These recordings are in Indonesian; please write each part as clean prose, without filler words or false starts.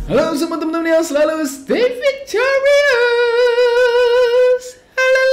Halo semua teman-teman yang selalu stay victorious.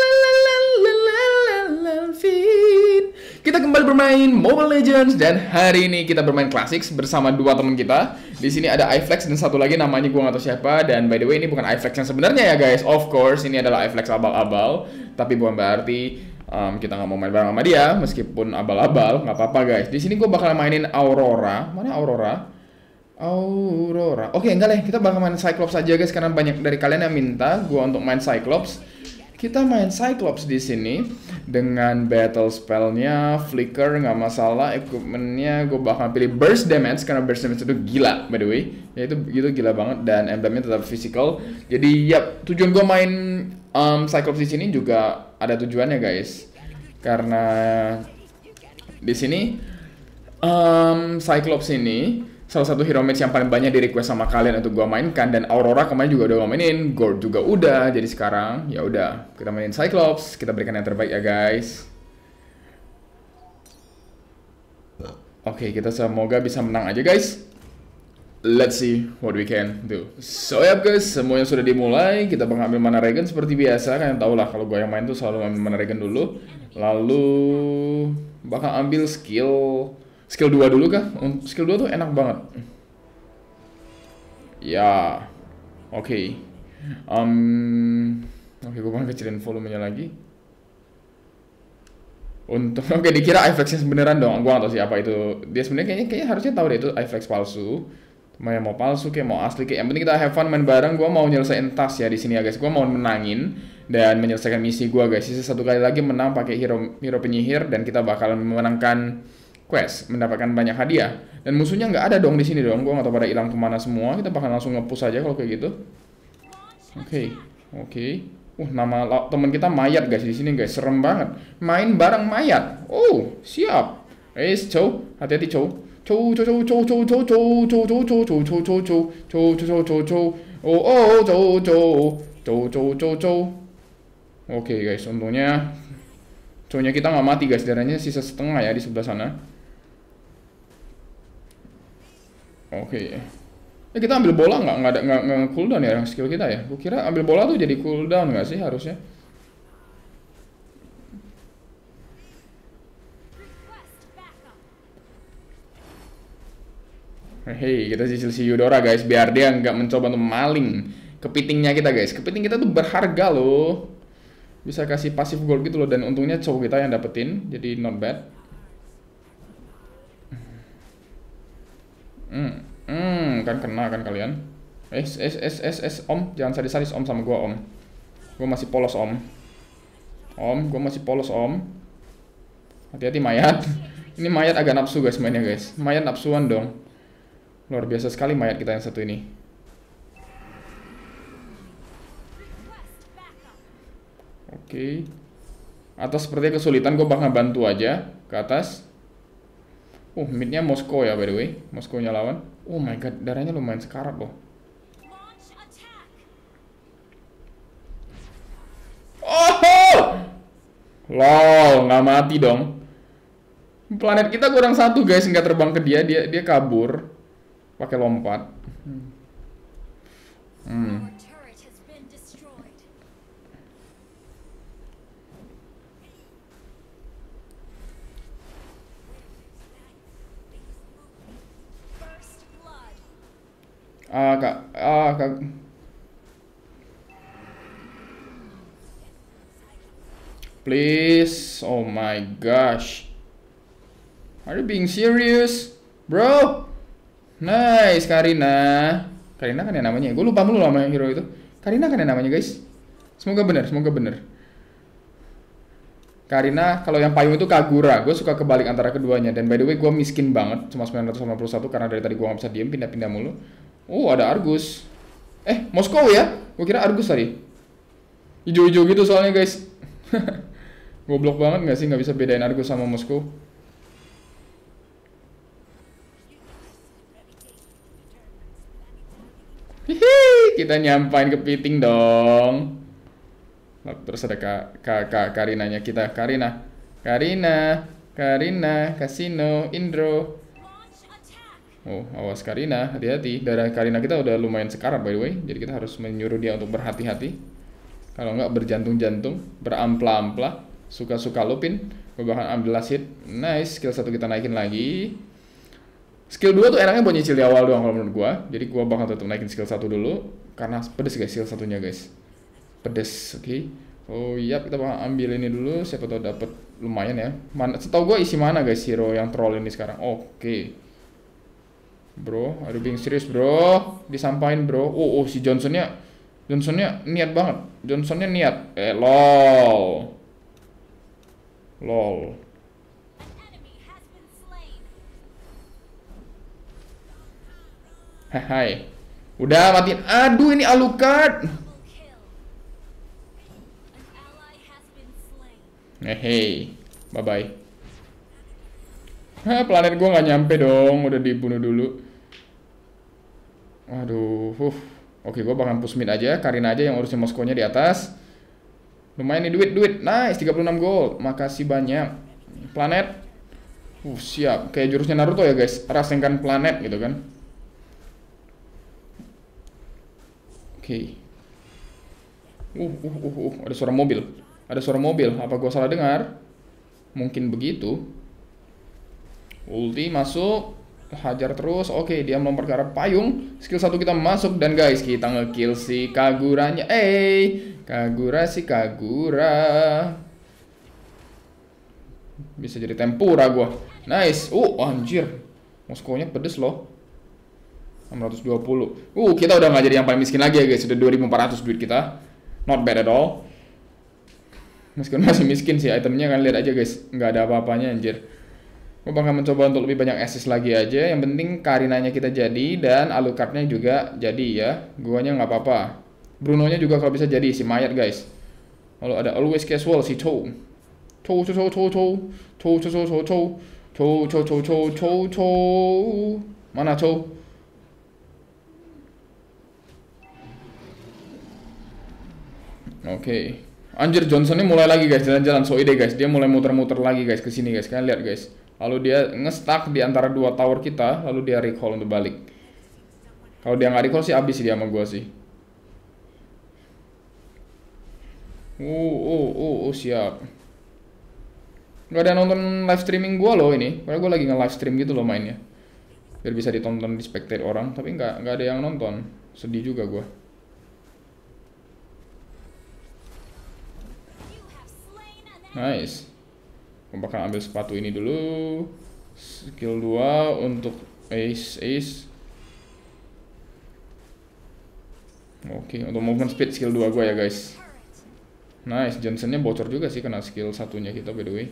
Kita kembali bermain Mobile Legends dan hari ini kita bermain Classics bersama dua teman kita. Di sini ada iFlex dan satu lagi namanya gua nggak tahu siapa. Dan by the way ini bukan iFlex yang sebenarnya ya guys. Of course ini adalah iFlex abal-abal. Tapi bukan berarti kita nggak mau main bareng sama dia meskipun abal-abal. Nggak apa-apa guys. Di sini gua bakal mainin Aurora. Mana Aurora? Aurora. Oke, enggak deh. Kita bakal main Cyclops aja guys karena banyak dari kalian yang minta gua untuk main Cyclops. Kita main Cyclops di sini dengan battle spellnya Flicker nggak masalah, equipmentnya gue bakal pilih Burst Damage karena Burst Damage itu gila by the way, ya itu gitu gila banget dan emblemnya tetap physical. Jadi ya tujuan gue main Cyclops di sini juga ada tujuannya guys, karena di sini Cyclops ini salah satu hero match yang paling banyak di request sama kalian untuk gua mainkan, dan Aurora kemarin juga udah gua mainin, Gord juga udah, jadi sekarang ya udah kita mainin Cyclops, kita berikan yang terbaik ya guys. Oke, kita semoga bisa menang aja guys. Let's see what we can do. So ya guys, semuanya sudah dimulai. Kita mengambil mana regen seperti biasa. Kalian tau lah kalau gue yang main tuh selalu ambil mana regen dulu. Lalu bakal ambil skill 2 dulu kah? Skill 2 tuh enak banget. Ya. Oke. Oke, gue bakal kecilin volumenya lagi. Oke, dikira iFlex beneran dong. Gue gak tau siapa itu. Dia sebenarnya kayaknya harusnya tahu deh itu iFlex palsu. Mau palsu kayak mau asli kayak yang penting kita have fun main bareng. Gue mau nyelesain task ya di sini ya guys. Gue mau menangin dan menyelesaikan misi gue guys. Sisa satu kali lagi menang pakai hero penyihir dan kita bakalan memenangkan quest, mendapatkan banyak hadiah. Dan musuhnya nggak ada dong di sini dong. Gue nggak tahu pada hilang kemana semua. Kita bakal langsung nge-push aja kalau kayak gitu. Oke. Nama teman kita mayat guys di sini guys. Serem banget. Main bareng mayat. Oh, siap. Cow, hati-hati cow. Cow. Oke guys, untungnya cownya kita nggak mati guys. Darahnya sisa setengah ya di sebelah sana. Oke. Kita ambil bola nggak cooldown ya skill kita ya. Gue kira ambil bola tuh jadi cooldown nggak sih harusnya. Hei, kita cicil si Eudora guys biar dia nggak mencoba untuk maling kepitingnya kita guys. Kepiting kita tuh berharga loh. Bisa kasih pasif gold gitu loh, dan untungnya cowok kita yang dapetin, jadi not bad. Kan kena kan kalian. Om, jangan sadis-sadis om sama gua om. Gua masih polos om. Gua masih polos om. Hati-hati mayat. Ini mayat agak nafsu guys mainnya guys. Mayat nafsuan dong. Luar biasa sekali mayat kita yang satu ini. Oke. Atas sepertinya kesulitan, gue bakal bantu aja ke atas. Midnya Moskow ya by the way. Moskow-nya lawan. Oh my god, darahnya lumayan sekarat loh. Oh! Lol, nggak mati dong. Planet kita kurang satu guys, nggak terbang ke dia. Dia kabur pakai lompat. Kak. Please. Oh my gosh. Are you being serious? Bro. Nice, Karina. Karina kan ya namanya. Gue lupa mulu nama hero itu. Karina kan ya namanya, guys. Semoga benar. Karina, kalau yang payung itu Kagura. Gue suka kebalik antara keduanya. Dan by the way, gue miskin banget. Cuma 991 karena dari tadi gue gak bisa diem, pindah-pindah mulu. Oh, ada Argus. Moskow ya? Gue kira Argus tadi. Hijau-hijau gitu soalnya, guys. Goblok banget gak sih? Gak bisa bedain Argus sama Moskow. Hihi, kita nyampain kepiting dong. Terus ada Karinanya kita. Karina, Kasino, Indro. Oh, awas Karina, hati-hati. Darah Karina kita udah lumayan sekarat by the way. Jadi kita harus menyuruh dia untuk berhati-hati. Kalau nggak berjantung-jantung, berampla-ampla, suka-suka lupin. Gue bakal ambil last hit. Nice, skill 1 kita naikin lagi. Skill 2 tuh enaknya buat nyicil di awal doang kalau menurut gua. Jadi gua bakal tetap naikin skill 1 dulu karena pedes guys skill satunya guys. Pedes, oke. Oh iya, kita bakal ambil ini dulu, siapa tahu dapat lumayan ya. Mana setahu gua isi mana guys hero yang troll ini sekarang. Oke. Bro, aduh being serius, bro. Disampain, bro. Oh, si Johnsonnya niat banget. Johnsonnya niat. Lol. Lol. Hai. Udah matiin. Aduh, ini Alucard. Hei. Bye-bye. Planet gua nggak nyampe dong. Udah dibunuh dulu. Aduh. Oke, gua bakal push mid aja. Karina aja yang urusin Moskow-nya di atas. Lumayan nih duit. Nice, 36 gold. Makasih banyak. Planet. Siap. Kayak jurusnya Naruto ya, guys. Rasakan planet gitu kan. Oke. Ada suara mobil. Ada suara mobil. Apa gua salah dengar? Mungkin begitu. Ulti masuk. Hajar terus. Oke, dia melompat ke arah payung. Skill 1 kita masuk. Dan guys, kita ngekill si Kaguranya. Kagura si Kagura. Bisa jadi tempura gua. Nice. Anjir. Moskow-nya pedes loh. 620. Kita udah nggak jadi yang paling miskin lagi ya guys. Sudah 2400 duit kita. Not bad at all. Meskipun masih miskin sih itemnya kan, lihat aja guys. Nggak ada apa-apanya anjir. Gue bakal mencoba untuk lebih banyak assist lagi aja. Yang penting Karinanya kita jadi dan Alucardnya juga jadi ya. Guanya nggak apa-apa. Bruno-nya juga kalau bisa jadi si mayat guys. Kalau ada always casual si Chow. Mana Chow? Oke. Anjir, Johnsonnya mulai lagi guys jalan-jalan so ide guys. Dia mulai muter-muter lagi guys ke sini guys. Kalian lihat guys. Lalu dia nge-stuck di antara dua tower kita, lalu dia recall untuk balik. Kalau dia nggak recall sih abis dia sama gua sih. Siap. Nggak ada nonton live streaming gua loh ini. Karena gua lagi nge-live stream gitu loh mainnya. Biar bisa ditonton di spectate orang, tapi nggak ada yang nonton. Sedih juga gua. Nice. Gue bakal ambil sepatu ini dulu. Skill 2 untuk ace. Oke, untuk movement speed skill 2 gue ya guys. Nice, Johnsonnya bocor juga sih kena skill satunya kita by the way.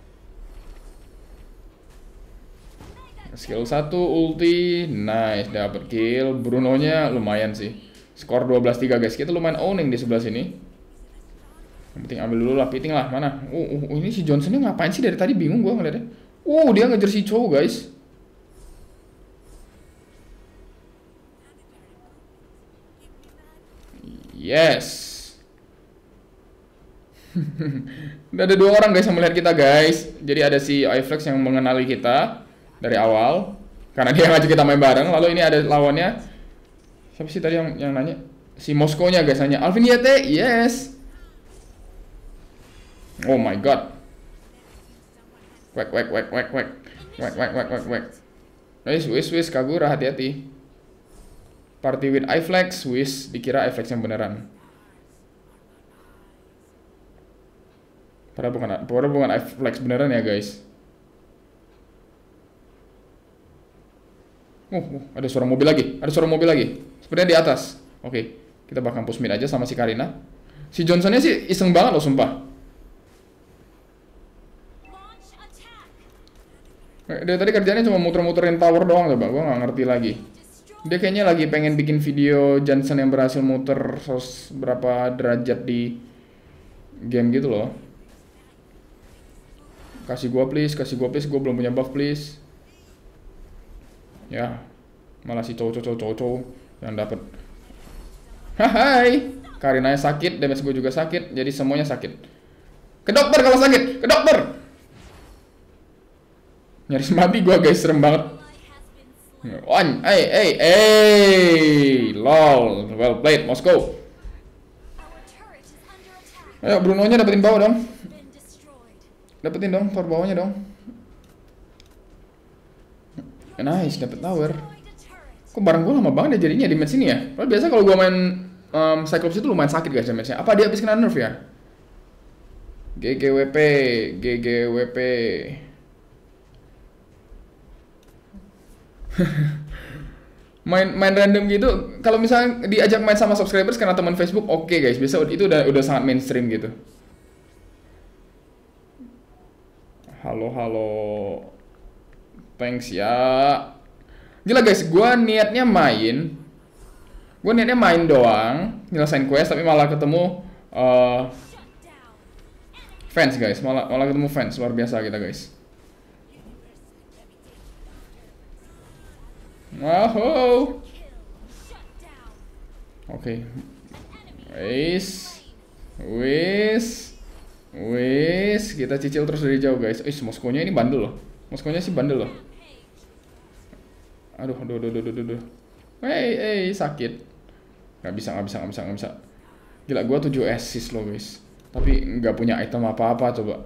Skill 1 ulti. Nice, dapat kill. Bruno-nya lumayan sih. Skor 12-3 guys. Kita lumayan owning di sebelah sini. Yang penting ambil dulu lah, piting lah, mana? Ini si Johnsonnya ngapain sih dari tadi, bingung gue ngeliatnya. Dia ngejar si Chow guys. Yes. Udah ada 2 orang guys yang melihat kita guys. Jadi ada si iFlex yang mengenali kita dari awal karena dia ngajak kita main bareng. Lalu ini ada lawannya. Siapa sih tadi yang nanya? Si Moskow-nya guys nanya. Alvin Yete, yes. Oh my god. Wek. Wis, Kagura hati-hati. Party with iFlex, wis dikira iFlex yang beneran. Padahal bukan iFlex beneran ya guys. Ada suara mobil lagi. Sepertinya di atas. Oke, kita bakal push mid aja sama si Karina. Si Johnsonnya sih iseng banget loh sumpah. Dia tadi kerjanya cuma muter-muterin tower doang coba, gue nggak ngerti lagi. Dia kayaknya lagi pengen bikin video Johnson yang berhasil muter berapa derajat di game gitu loh. Kasih gua please, gue belum punya buff please. Ya, malah si cow yang dapat. Hai, Karinanya sakit, damage gue juga sakit, jadi semuanya sakit. Ke dokter kalau sakit, ke dokter. Nyaris mati gue guys, serem banget. One, lol, well played, Moskow. Ayo Bruno-nya dapetin bawah dong. Dapetin dong, power bawahnya dong. Nice, dapet tower. Kok barang gue lama banget ya jadinya di match ini ya? Padahal biasa kalau gue main Cyclops itu lumayan sakit guys matchnya. Apa dia habis kena nerf ya? GGWP, GGWP. main random gitu. Kalau misalnya diajak main sama subscribers karena teman Facebook, oke guys, biasa itu udah sangat mainstream gitu. Halo halo, thanks ya. Gila guys, gue niatnya main doang, nyelesain quest, tapi malah ketemu fans guys, malah ketemu fans, luar biasa kita guys. Wow. Oke. Wis, kita cicil terus dari jauh guys. Moskow-nya ini bandel loh. Moskow-nya sih bandel loh. Aduh. Sakit. Gak bisa. Gila, gua 7 assist loh guys. Tapi nggak punya item apa-apa coba.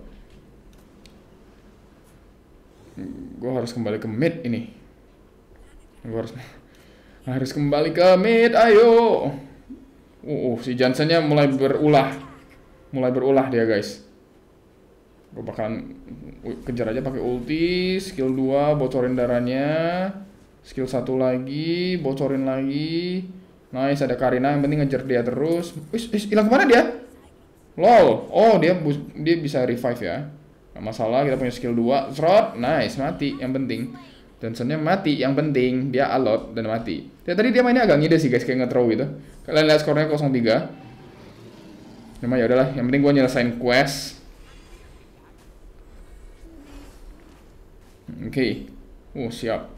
Gua harus kembali ke mid ini. Gua harus kembali ke mid, ayo. Si Jansennya mulai berulah dia guys. Gue bakalan kejar aja pakai ulti, skill 2 bocorin darahnya, skill 1 lagi bocorin lagi. Nice, ada Karina, yang penting ngejar dia terus. Hilang kemana dia? Lol. Oh, dia bisa revive ya. Gak masalah, kita punya skill 2. Serot, nice, mati yang penting. Johnsonnya mati yang penting, dia alot dan mati. Tadi dia mainnya agak ngide sih guys, kayak nge-throw gitu. Kalian lihat skornya 0-3. Cuma ya udahlah, yang penting gue nyelesain quest. Oke. Siap.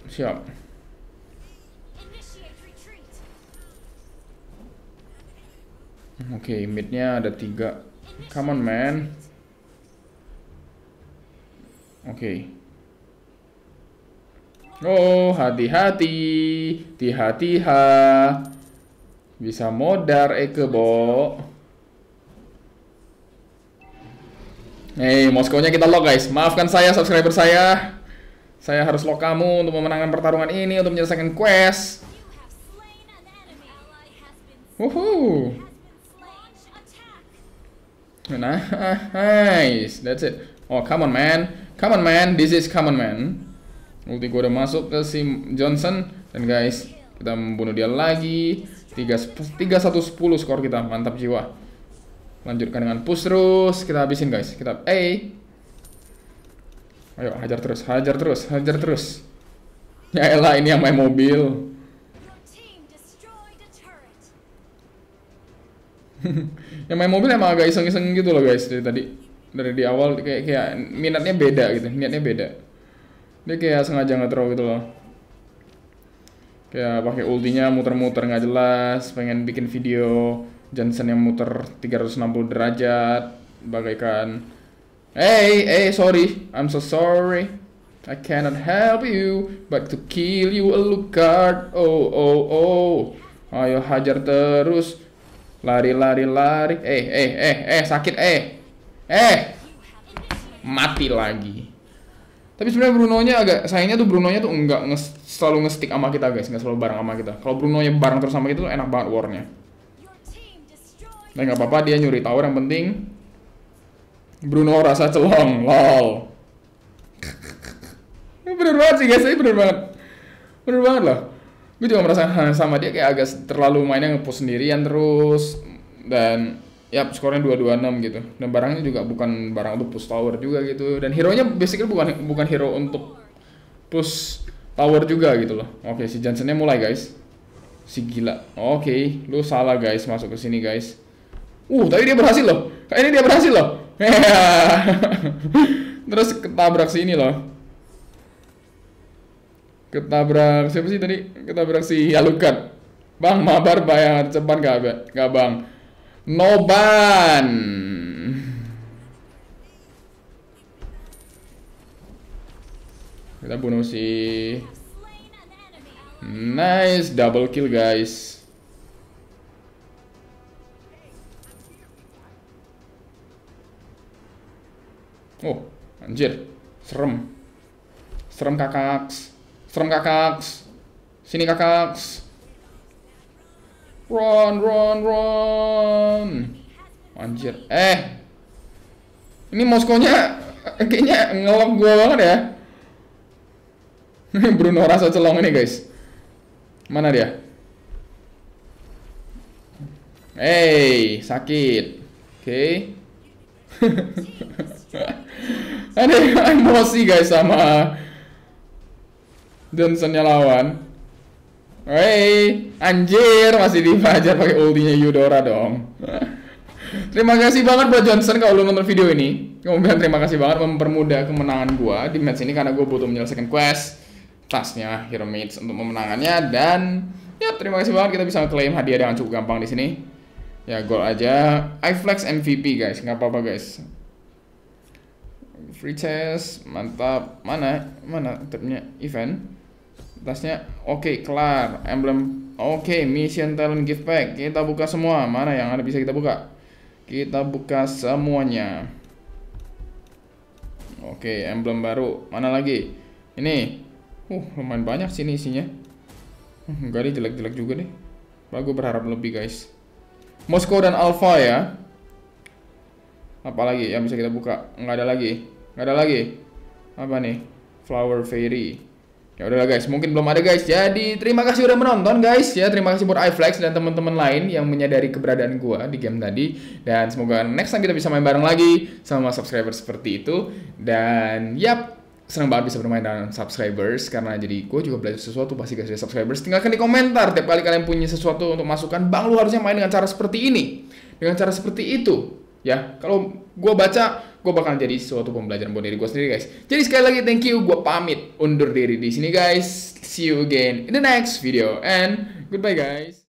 Oke, midnya ada 3. Come on man. Oke. Hati-hati. Bisa modar kebo. Moskow-nya kita lock guys. Maafkan saya subscriber saya. Saya harus lock kamu untuk memenangkan pertarungan ini, untuk menyelesaikan quest. Nice. That's it. Come on man. This is come on man. Ulti gue udah masuk ke si Johnson. Dan guys, kita membunuh dia lagi. 3-1-10 skor kita. Mantap jiwa. Lanjutkan dengan push terus. Kita habisin guys. Ayo hajar terus. Ya elah, ini yang main mobil. Yang main mobil emang agak iseng-iseng gitu loh guys. Dari di awal kayak minatnya beda gitu. Niatnya beda. Dia kayak sengaja nge-throw gitu loh. Kayak pakai ultinya muter-muter nggak jelas, pengen bikin video Johnson yang muter 360 derajat bagaikan sorry, I'm so sorry, I cannot help you but to kill you Alucard. Ayo hajar terus, lari sakit mati lagi. Tapi sebenarnya Bruno-nya agak sayangnya tuh, Bruno-nya tuh enggak selalu nge-stick sama kita guys, nggak selalu bareng sama kita. Kalau Bruno-nya bareng terus sama kita tuh enak banget war-nya. Nah nggak apa-apa, dia nyuri tower, yang penting Bruno rasa celong, lol. Bener banget sih guys, bener banget loh. Gue juga merasa sama dia, kayak agak terlalu mainnya nge-push sendirian terus. Dan ya skornya 226 gitu. Dan barangnya juga bukan barang untuk push tower juga gitu. Dan hero-nya basically bukan hero untuk push tower juga gitu loh. Oke, si Johnson-nya mulai guys. Si gila. Oke, lu salah guys masuk ke sini guys. Tapi dia berhasil loh. Kayaknya dia berhasil loh. Terus ketabrak si ini loh. Ketabrak siapa sih tadi? Ketabrak si Alucard. Bang, mabar bayar cepat gak bang? Noban. Kita bunuh si Nice, double kill guys. Oh, anjir. Serem. Serem kakaks. Serem kakaks. Sini kakaks. Run, run, run. Anjir. Ini Moskonya kayaknya ngelok gua banget ya. Bruno rasa celong ini guys. Mana dia? Sakit. Oke. Ada emosi guys sama Johnsonnya lawan. Anjir, masih dibajar pakai ultinya Eudora dong. Terima kasih banget buat Johnson kalau lu nonton video ini. Kemudian terima kasih banget mempermudah kemenangan gua di match ini karena gua butuh menyelesaikan quest tasnya Hero Mates untuk memenangannya. Dan ya terima kasih banget, kita bisa klaim hadiah dengan cukup gampang di sini. Ya gol aja. iFlex MVP guys, nggak apa-apa guys. Free chest, mantap. Mana tabnya event? Tasnya oke, kelar. Emblem oke, mission talent gift pack. Kita buka semua. Mana yang ada bisa kita buka? Kita buka semuanya. Oke, emblem baru. Mana lagi? Ini. Lumayan banyak sini isinya. Enggak deh, jelek-jelek juga deh. Gue berharap lebih guys. Moskow dan Alpha ya. Apalagi yang bisa kita buka? Nggak ada lagi. Apa nih? Flower Fairy. Ya udahlah guys, mungkin belum ada guys. Jadi terima kasih udah menonton guys ya. Terima kasih buat iFlex dan teman-teman lain yang menyadari keberadaan gua di game tadi. Dan semoga next time kita bisa main bareng lagi sama subscriber seperti itu. Dan yap, senang banget bisa bermain dengan subscribers karena jadi gue juga belajar sesuatu pasti guys dari subscribers. Tinggalkan di komentar tiap kali kalian punya sesuatu untuk masukan. Bang, lu harusnya main dengan cara seperti ini, dengan cara seperti itu. Ya, kalau gue baca, gue bakal jadi suatu pembelajaran buat diri gue sendiri guys. Jadi sekali lagi thank you, gue pamit undur diri di sini guys. See you again in the next video and goodbye guys.